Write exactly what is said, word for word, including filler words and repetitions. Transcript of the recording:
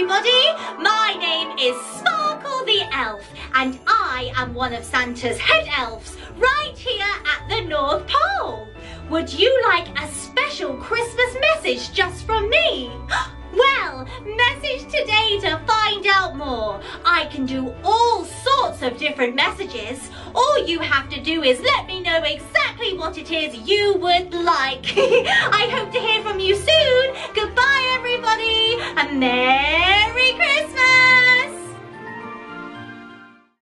everybody! My name is Sparkle the Elf, and I am one of Santa's head elves right here at the North Pole. Would you like a special Christmas message just from me? Well, message today to find out more. I can do all sorts of different messages. All you have to do is let me know exactly what it is you would like. I hope to hear from you soon. Goodbye, everybody, and Merry